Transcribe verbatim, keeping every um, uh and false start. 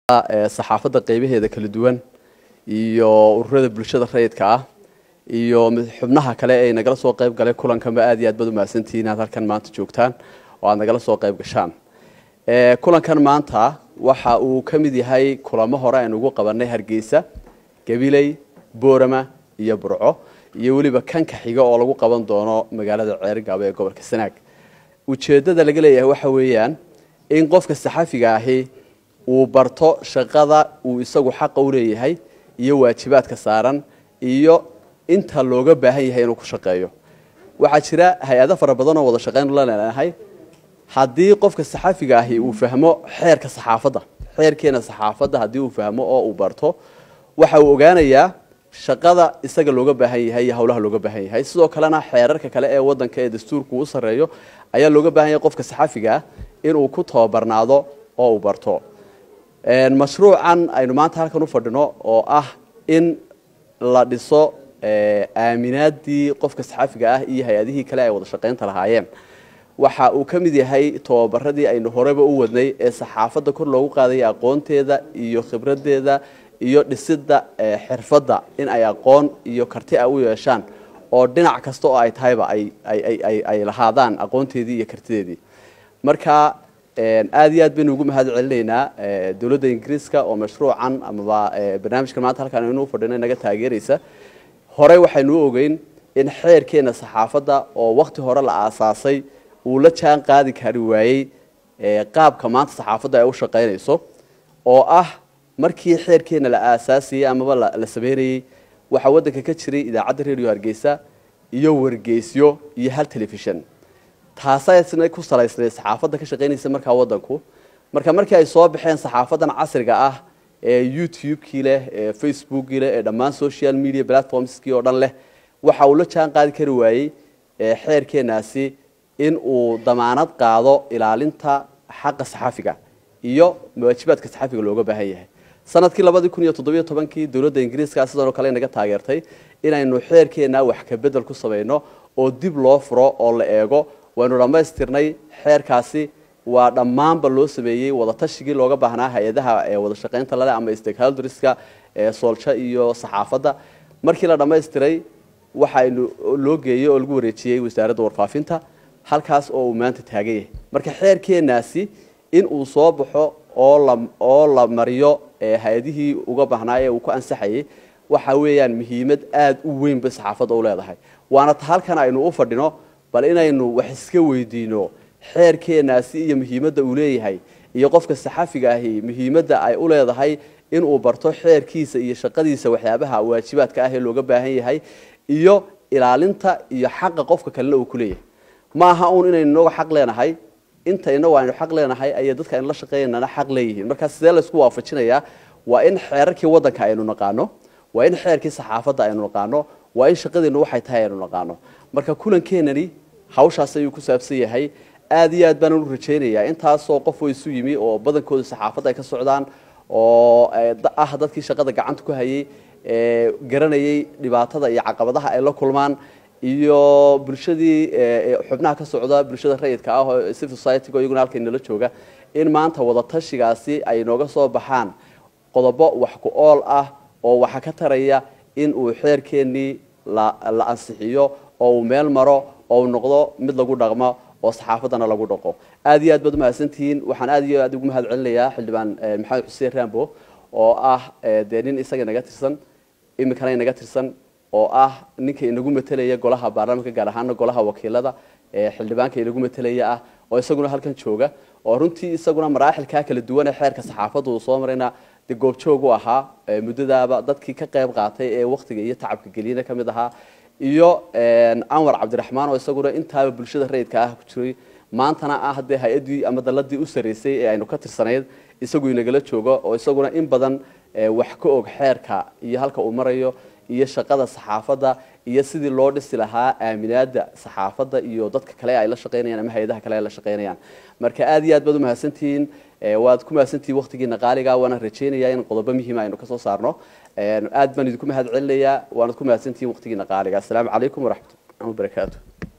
saxaafadda qaybaheeda kala duwan iyo ururada bulshada rayidka ah iyo xubnaha kale ee nagala soo qayb galay kulankan ba aad iyo aad bad u mahadsantihiin aad halkan maanta joogtaan oo aad nagala soo qayb gashaan ee kulankan maanta waxa uu ka mid yahay kulamo hore aan ugu qabanay Hargeysa Gabiley Boorama iyo Burco iyo waliba kan ka xiga oo lagu qaban doono magaalada Ceergaabo ee gobolka Sanaag ujeedada laga leeyahay waxa weeyaan in qofka saxafiga ahi uu barto shaqada uu isagu xaq u leeyahay iyo waajibaadka saaran iyo inta looga baahan yahay inuu ku shaqeeyo waxa jira hay'ado fara badan oo wada shaqeyn la leeyahay hadii qofka saxafiga ahi uu fahmo xeerka saxaafadda xeerkeena saxaafadda hadii uu fahmo oo uu barto waxa uu ogaanayaa shaqada isaga looga baahan yahay iyo hawlaha looga baahan yahay sidoo kalena xeerarka kale ee wadanka ee dastuurku u sareeyo ayaa looga baahan yahay qofka saxafiga inuu ku tababarnaado oo uu barto een mashruucan aynu maanta halkan u fadhino oo ah in la dhiso ee aaminaadii qofka saxafiga ah iyo hay'adihii kale ay wada shaqeynta lahaayeen waxa uu ka mid yahay tababaradii aynu horeba u wadnay ee saxaafadda kor loogu qaaday aqoonteeda iyo khibradeeda iyo dhisida xirfadda in ay aqoon iyo karti ay u yeeshaan oo dhinac kasta oo ay tahayba ay ay ay ay lahaadaan aqoonteedii iyo kartideedii marka een aad iyo aad baynu ugu mahad celineynaa dawladda Ingiriiska oo mashruucan ama barnaamijka maanta halkan aynu u fadhinay naga taageeraysa hore waxaynu ogeyn in xeerkeena saxaafadda oo waqti hore la aasaasay uu la jaan qaadi kari waayay qaabka maanta saxaafadda ay u shaqeynayso oo ah markii xeerkeena la aasaasiyay ama la sameeyay waxa wadanka ka jiray idaacadda radio Hargeysa iyo wargeysyo iyo hal television taasayna ku salaysnay saxaafadda ka shaqeynaysa marka wadanku marka markii ay soo baxeen saxaafadan casriga ah ee YouTube-kii leh ee Facebook-kii leh ee dhammaan social media platforms-kii oo dhan leh waxa uu la jaan qaadi kari waayay xeerkeenaasi in uu damaanad qaado ilaalinta xaqqa saxafiga iyo waajibaadka saxafiga looga baahan yahay sanadkii laba kun iyo toddoba iyo toban kii dawladda Ingiriiska sidoo kale naga taageertay inaynu xeerkeena wax ka bedel ku sameeyno oo dib loo furo oo la eego waanu dhamaystirnay xeerkaasi waa dhamaanba loo sameeyay wada tashigii looga baahnaa hay'adaha ee wada shaqeynta leh ama stakeholderska ee soolsha iyo saxaafadda markii la dhamaystiray waxa loo geeyay oo lagu wareejiyay wasaaradda warfaafinta halkaas oo uu maanta taagan yahay marka xeerkeenaasi in uu soo baxo oo la oo la mariyo ee hay'adihii uga baahnaa ee uu ku ansaxayay waxa weeyaan muhiimad aad u weyn ba saxaafadda u leedahay waana halkan aynu u fadhino bal inaynu wax iska weydiino xeerkeenaasi iyo muhiimadda uu leeyahay iyo qofka saxafiga ahi muhiimadda ay u leedahay in uu barto xeerkiisa iyo shaqadiisa waxyaabaha waajibaadka ah ee looga baahan yahay iyo ilaalinta iyo xaqqa qofka kale uu ku leeyahay ma aha uun inaynu nooga xaq leenahay intayna waanu xaq leenahay ay dadka in la shaqeynana xaq leeyihiin marka sidee la isku waafajinayaa waa in xeerarkii wadanka aynu naqaano waa in xeerkii saxaafadda aynu naqaano waa in shaqadeenu waxay tahay aynu naqaano marka kulankeenani hawshaas ayuu ku saabsan yahay aad iyo aad baan u rajeynayaa intaas oo qof oo isu yimi oo badankooda saxaafadda ay ka socdaan oo ah dadkii shaqada gacanta ku hayay ee garanayay dhibaatada iyo caqabadaha ay la kulmaan iyo bulshadii xubnaha ka socda bulshada rayidka ah oo civil society oo iyaguna halkan nala jooga in maanta wada tashigaasi ay nooga soo baxaan qodobo wax ku ool ah oo waxa ka taraya in uu xeerkeeni la la ansixiyo oo uu meel maro oo noqdo mid lagu dhaqmo oo saxaafaddana lagu dhaqo aad iyo aad baad u mahadsantihiin waxaan aad iyo aad ugu mahad celinayaa xildhibaan maxamed xuseen Rambo oo ah deerin isaga naga tirsan imikana naga tirsan oo ah ninka inagu metelaya golaha baarlamaanka gaar ahaan golaha wakiilada ee xildhibaanka inagu metelaya ah oo isaguna halkan jooga oo runtii isaguna maraaxilka kala duwan ee xeerka saxaafaddu soo marayna dib goob joog u ahaa muddadaaba dadkii ka qayb qaatay ee waqtiga iyo tacabka geliyana kamid ahaa iyo een Anwar Cabdiraxmaan oo isaguna intaaba bulshada rayidka ah ku jiray maantana ah hadii hay'adii ama daladii u sareysay ee aynu ka tirsanayd isagu inagala joogo oo isaguna in badan wax ka og xeerka iyo halka uu marayo iyo shaqada saxaafadda iyo sidii loo dhisi lahaa aaminaadda saxaafadda iyo dadka kale ay la shaqeynayaan ama hay'adaha kale ay la shaqeynayaan marka aad iyo aad baad u mahadsantihiin waad ku mahadsantihiin waqtigiina qaaliga waana rajeynayaa in qodobo muhiim ah aynu ka soo saarno aad baan idinku mahad celinayaa waana ku mahadsantihiin waqtigiina qaaliga assalaamu calaykum waraxmatullaahi wabarakaatuh